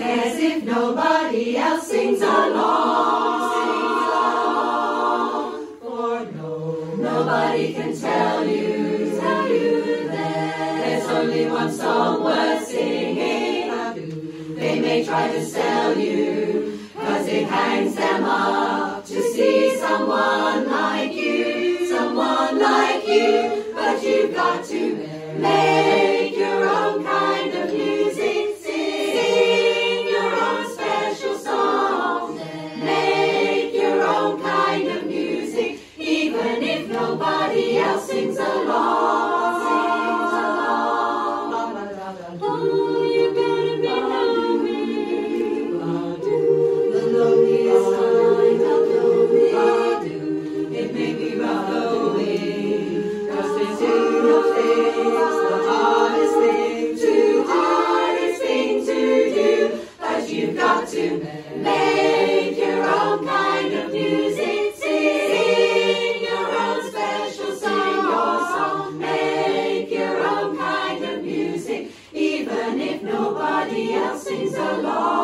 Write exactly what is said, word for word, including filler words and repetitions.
As if nobody else sings along, sings along. For no, nobody can tell you, tell you that there's only one song worth singing. They may try to sell you, 'cause it hangs them up to see someone like you, someone like you. But you've got to make your own kind of music, sing your own special song, make your own kind of music, even if nobody else sings along, sings along. Oh, you gotta be lonely, the loneliest kind of lonely. It may be rough going, 'cause this ain't no thing's the hardest thing to, hardest thing to do. But you've got to make your own kind of music, sing your own special song, your song, make your own kind of music, even if nobody else sings along.